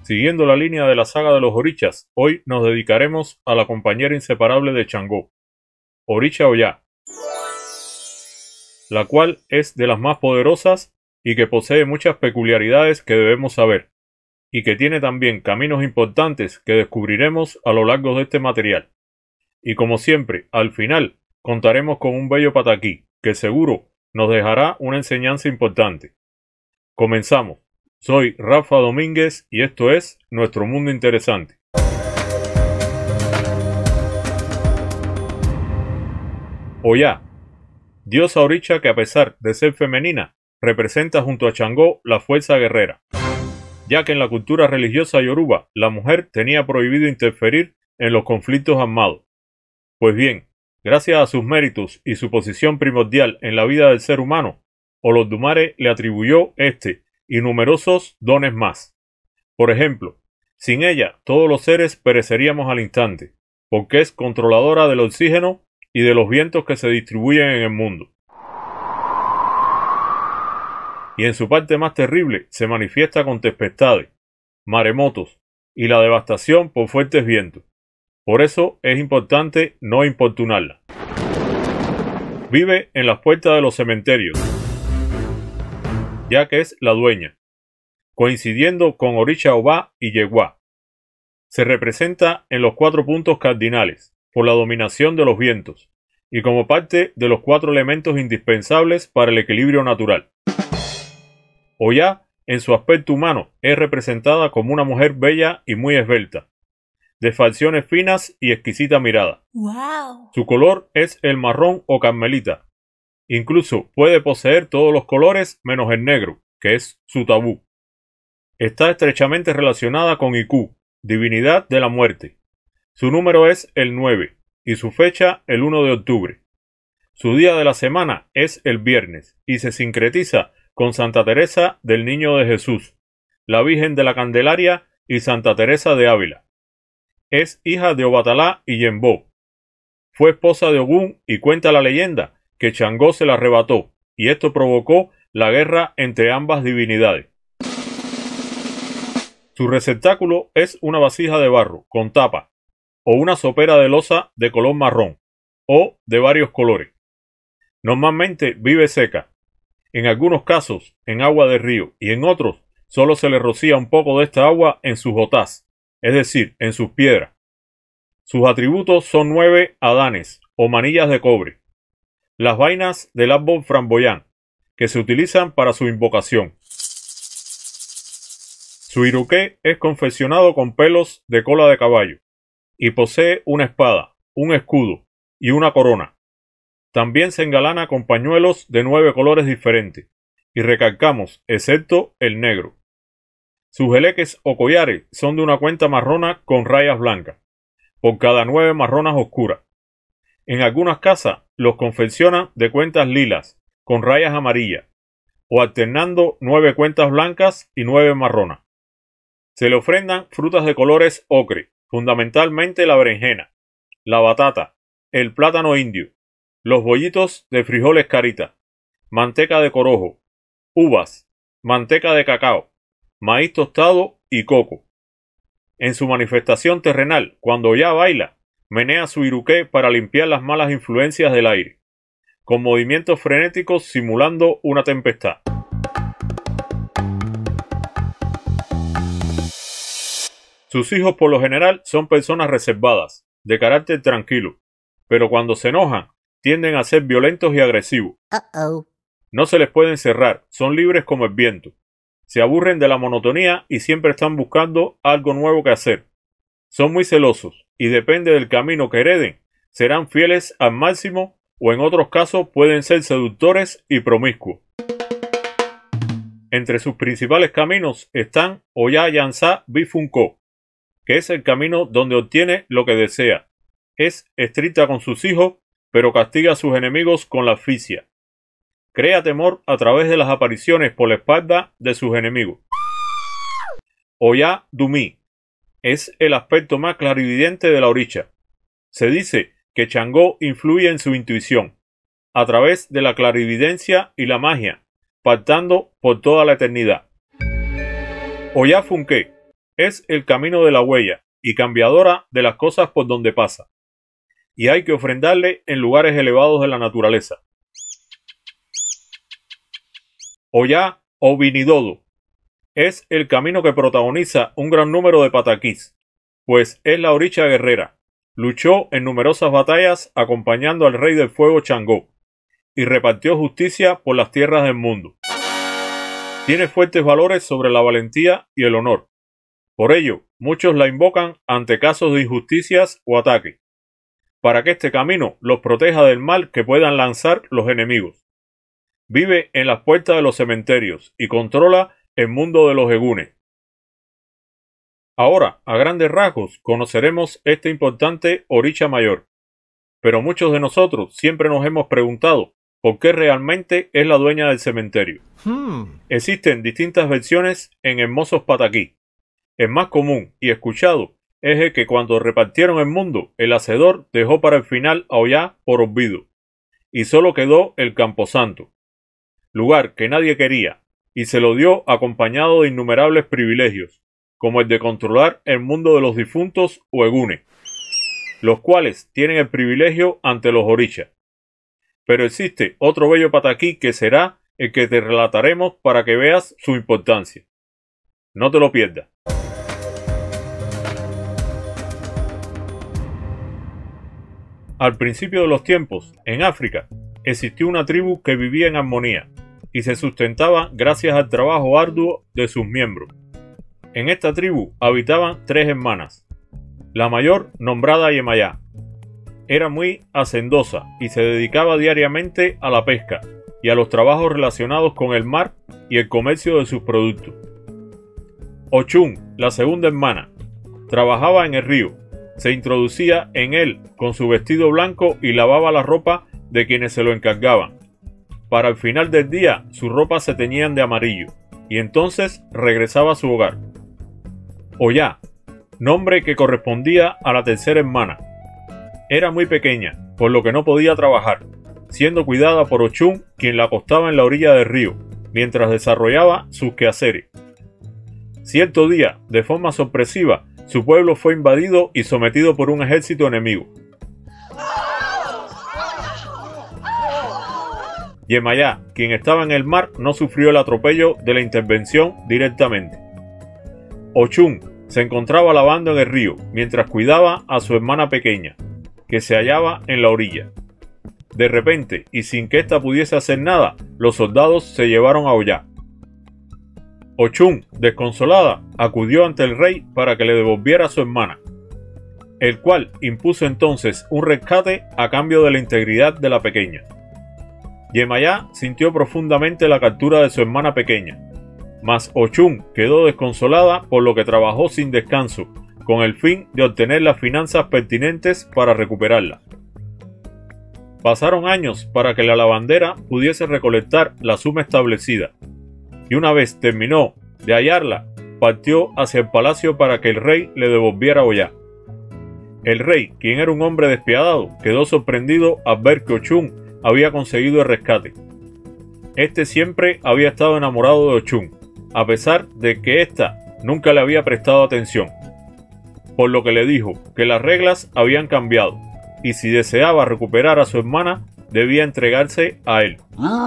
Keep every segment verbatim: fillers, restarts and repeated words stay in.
Siguiendo la línea de la saga de los orichas, hoy nos dedicaremos a la compañera inseparable de Changó, Oricha Oya, la cual es de las más poderosas y que posee muchas peculiaridades que debemos saber, y que tiene también caminos importantes que descubriremos a lo largo de este material. Y como siempre, al final, contaremos con un bello pataquí, que seguro nos dejará una enseñanza importante. Comenzamos. Soy Rafa Domínguez y esto es Nuestro Mundo Interesante. Oya, diosa oricha que a pesar de ser femenina, representa junto a Changó la fuerza guerrera, ya que en la cultura religiosa yoruba la mujer tenía prohibido interferir en los conflictos armados. Pues bien, gracias a sus méritos y su posición primordial en la vida del ser humano, Olodumare le atribuyó este y numerosos dones más. Por ejemplo, sin ella todos los seres pereceríamos al instante, porque es controladora del oxígeno y de los vientos que se distribuyen en el mundo. Y en su parte más terrible se manifiesta con tempestades, maremotos y la devastación por fuertes vientos. Por eso es importante no importunarla. Vive en las puertas de los cementerios, ya que es la dueña, coincidiendo con Oricha Oba y Yeguá. Se representa en los cuatro puntos cardinales, por la dominación de los vientos, y como parte de los cuatro elementos indispensables para el equilibrio natural. Oya, en su aspecto humano, es representada como una mujer bella y muy esbelta, de facciones finas y exquisita mirada. Wow. Su color es el marrón o carmelita. Incluso puede poseer todos los colores menos el negro, que es su tabú. Está estrechamente relacionada con Iku, divinidad de la muerte. Su número es el nueve y su fecha el uno de octubre. Su día de la semana es el viernes y se sincretiza con Santa Teresa del Niño de Jesús, la Virgen de la Candelaria y Santa Teresa de Ávila. Es hija de Obatalá y Yembó. Fue esposa de Ogún y cuenta la leyenda que Changó se la arrebató, y esto provocó la guerra entre ambas divinidades. Su receptáculo es una vasija de barro con tapa, o una sopera de loza de color marrón, o de varios colores. Normalmente vive seca, en algunos casos en agua de río, y en otros solo se le rocía un poco de esta agua en sus otás, es decir, en sus piedras. Sus atributos son nueve adanes, o manillas de cobre, las vainas del árbol framboyán, que se utilizan para su invocación. Su iruké es confeccionado con pelos de cola de caballo, y posee una espada, un escudo y una corona. También se engalana con pañuelos de nueve colores diferentes, y recalcamos, excepto el negro. Sus eleques o collares son de una cuenta marrona con rayas blancas, por cada nueve marronas oscuras. En algunas casas los confeccionan de cuentas lilas, con rayas amarillas, o alternando nueve cuentas blancas y nueve marronas. Se le ofrendan frutas de colores ocre, fundamentalmente la berenjena, la batata, el plátano indio, los bollitos de frijoles carita, manteca de corojo, uvas, manteca de cacao, maíz tostado y coco. En su manifestación terrenal, cuando ya baila, menea su iruké para limpiar las malas influencias del aire, con movimientos frenéticos simulando una tempestad. Sus hijos por lo general son personas reservadas, de carácter tranquilo, pero cuando se enojan, tienden a ser violentos y agresivos. Uh-oh. No se les puede encerrar, son libres como el viento. Se aburren de la monotonía y siempre están buscando algo nuevo que hacer. Son muy celosos y depende del camino que hereden, serán fieles al máximo o en otros casos pueden ser seductores y promiscuos. Entre sus principales caminos están Oya Yansá Bifunko, que es el camino donde obtiene lo que desea. Es estricta con sus hijos, pero castiga a sus enemigos con la asfixia. Crea temor a través de las apariciones por la espalda de sus enemigos. Oya Dumí es el aspecto más clarividente de la oricha. Se dice que Changó influye en su intuición, a través de la clarividencia y la magia, pactando por toda la eternidad. Oya Funké es el camino de la huella y cambiadora de las cosas por donde pasa, y hay que ofrendarle en lugares elevados de la naturaleza. Oyá o Vinidodo es el camino que protagoniza un gran número de pataquís, pues es la oricha guerrera. Luchó en numerosas batallas acompañando al rey del fuego Changó y repartió justicia por las tierras del mundo. Tiene fuertes valores sobre la valentía y el honor. Por ello, muchos la invocan ante casos de injusticias o ataques, para que este camino los proteja del mal que puedan lanzar los enemigos. Vive en las puertas de los cementerios y controla el mundo de los egunes. Ahora, a grandes rasgos, conoceremos este importante oricha mayor, pero muchos de nosotros siempre nos hemos preguntado por qué realmente es la dueña del cementerio. Hmm. Existen distintas versiones en hermosos pataquí. El más común y escuchado es el que cuando repartieron el mundo, el hacedor dejó para el final a Oyá por olvido, y solo quedó el camposanto, lugar que nadie quería, y se lo dio acompañado de innumerables privilegios, como el de controlar el mundo de los difuntos o egunes, los cuales tienen el privilegio ante los orichas. Pero existe otro bello pataquí que será el que te relataremos para que veas su importancia. No te lo pierdas. Al principio de los tiempos, en África, existió una tribu que vivía en armonía y se sustentaba gracias al trabajo arduo de sus miembros. En esta tribu habitaban tres hermanas. La mayor, nombrada Yemayá, era muy hacendosa y se dedicaba diariamente a la pesca y a los trabajos relacionados con el mar y el comercio de sus productos. Ochun, la segunda hermana, trabajaba en el río, se introducía en él con su vestido blanco y lavaba la ropa de quienes se lo encargaban. Para el final del día, sus ropas se teñían de amarillo y entonces regresaba a su hogar. Oyá, nombre que correspondía a la tercera hermana, era muy pequeña, por lo que no podía trabajar, siendo cuidada por Ochun, quien la acostaba en la orilla del río, mientras desarrollaba sus quehaceres. Cierto día, de forma sorpresiva, su pueblo fue invadido y sometido por un ejército enemigo. Yemayá, quien estaba en el mar, no sufrió el atropello de la intervención directamente. Ochun se encontraba lavando en el río, mientras cuidaba a su hermana pequeña, que se hallaba en la orilla. De repente, y sin que ésta pudiese hacer nada, los soldados se llevaron a Oyá. Ochun, desconsolada, acudió ante el rey para que le devolviera a su hermana, el cual impuso entonces un rescate a cambio de la integridad de la pequeña. Yemayá sintió profundamente la captura de su hermana pequeña, mas Ochun quedó desconsolada, por lo que trabajó sin descanso, con el fin de obtener las finanzas pertinentes para recuperarla. Pasaron años para que la lavandera pudiese recolectar la suma establecida, y una vez terminó de hallarla, partió hacia el palacio para que el rey le devolviera a Oyá. El rey, quien era un hombre despiadado, quedó sorprendido al ver que Ochun había conseguido el rescate. Este siempre había estado enamorado de Ochun, a pesar de que ésta nunca le había prestado atención, por lo que le dijo que las reglas habían cambiado, y si deseaba recuperar a su hermana, debía entregarse a él.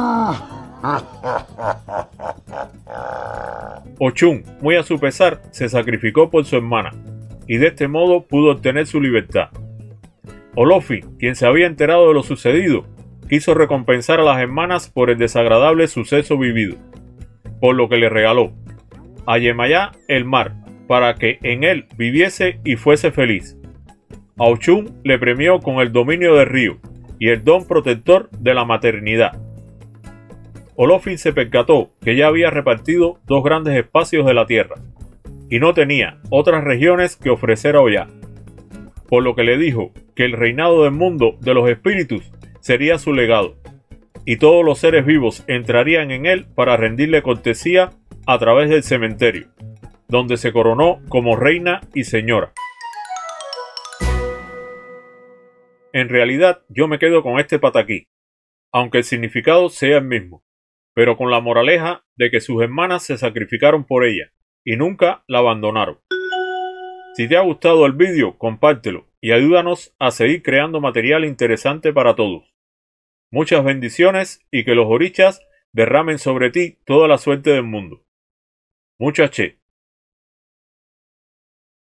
Ochun, muy a su pesar, se sacrificó por su hermana, y de este modo pudo obtener su libertad. Olofi, quien se había enterado de lo sucedido, quiso recompensar a las hermanas por el desagradable suceso vivido, por lo que le regaló a Yemayá el mar, para que en él viviese y fuese feliz. A Ochun le premió con el dominio del río y el don protector de la maternidad. Olofin se percató que ya había repartido dos grandes espacios de la tierra y no tenía otras regiones que ofrecer a Oyá, por lo que le dijo que el reinado del mundo de los espíritus sería su legado, y todos los seres vivos entrarían en él para rendirle cortesía a través del cementerio, donde se coronó como reina y señora. En realidad yo me quedo con este pataquí, aunque el significado sea el mismo, pero con la moraleja de que sus hermanas se sacrificaron por ella y nunca la abandonaron. Si te ha gustado el vídeo, compártelo y ayúdanos a seguir creando material interesante para todos. Muchas bendiciones y que los orichas derramen sobre ti toda la suerte del mundo. Mucha che.